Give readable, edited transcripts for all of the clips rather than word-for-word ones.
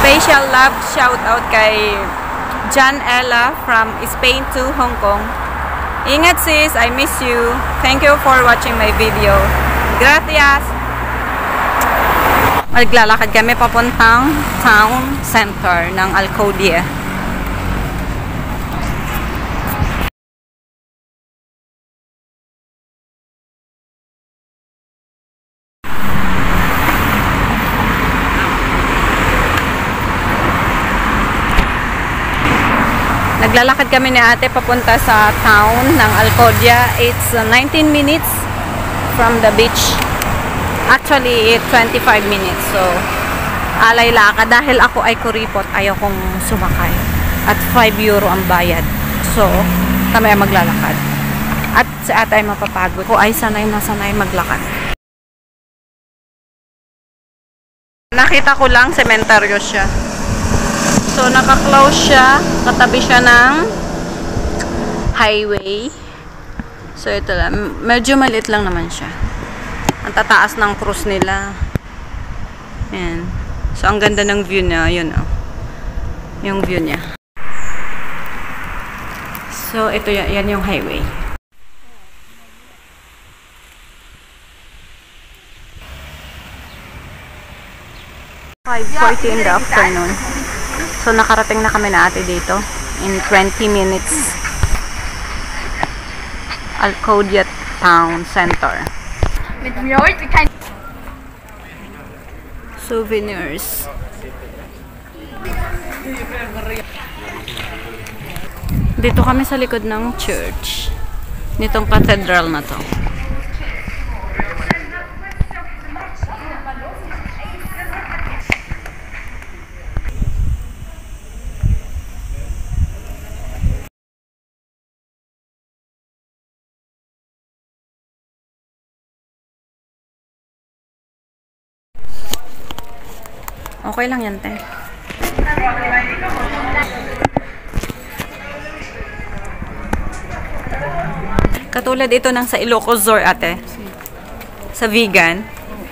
Special love shout out kay John Ella from Spain to Hong Kong. Ingat sis, I miss you. Thank you for watching my video. Gracias. Maglalakad kami papuntang town center ng Alcodia. Naglalakad kami ni ate papunta sa town ng Alcodia. It's 19 minutes from the beach. Actually, 25 minutes. So, alay lakad. Dahil ako ay kuripot, ayaw kong sumakay. At 5 euro ang bayad. So, kami ay maglalakad. At si ate ay mapapagod. Ako ay sanay na sanay maglakad. Nakita ko lang, sementeryo siya. So, naka-close siya. Katabi siya ng highway. So, ito lang. Medyo maliit lang naman siya. Ang tataas ng cruise nila. Ayan. So, ang ganda ng view niya. Yun, oh. Yung view niya. So, ito yan yung highway. "5:40 in the afternoon. So, nakarating na kami na ate dito in 20 minutes. Alcodia Town Center. Souvenirs. Dito kami sa likod ng church. Nitong cathedral na to. Okay lang yan, te. Katulad ito ng sa Ilocos Sur, ate. Sa vegan.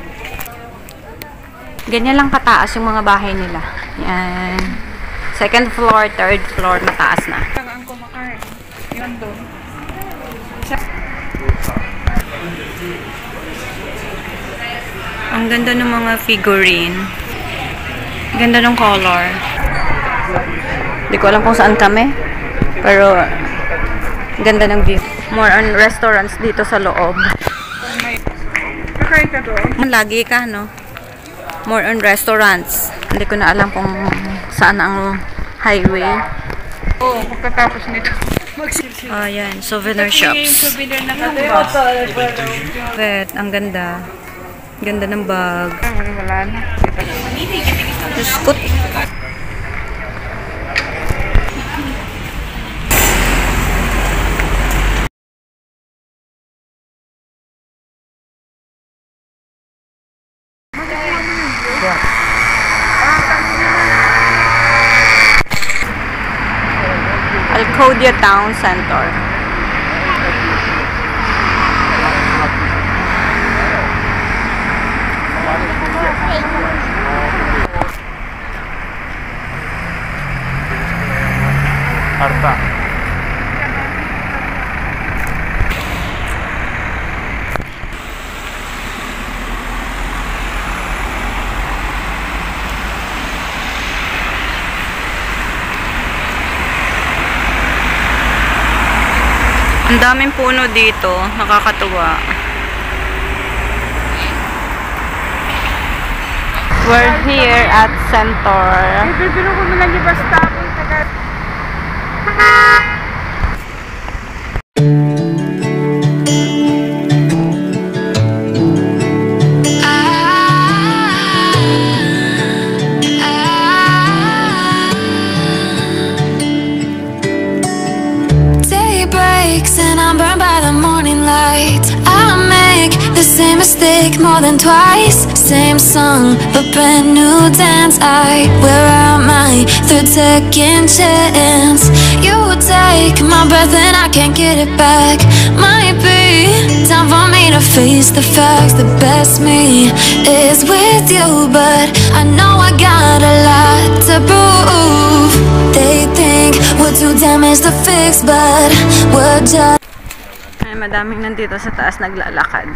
Ganyan lang kataas yung mga bahay nila. Yan. Second floor, third floor, mataas na. Ang ganda ng mga figurine. Ganda ng color. Hindi ko alam kung saan kami. Pero, ganda ng view. More on restaurants dito sa loob. Lagi ka, no? More on restaurants. Hindi ko na alam kung saan ang highway. Oo, pagkatapos nito. Ayan, souvenir shops. But, ang ganda. Ganda ng bag. Wala na. Biskut. Alcodia Town Center. Harta. Ang daming puno dito, nakakatuwa. We're here at Center. Bibiro ko na lang yung basta ako. And I'm burned by the morning light. I make the same mistake more than twice. Same song, but brand new dance. I wear out my third second chance. You take my breath and I can't get it back. Might be time for me to face the facts. The best me is with you, but I know I got a lot to things to fix, but we're just Ay, madaming nandito sa taas naglalakad.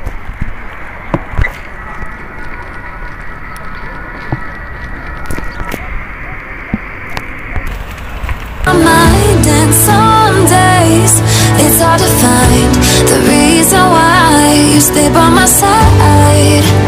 mind, and some days it's hard to find the reason why you stay by my side.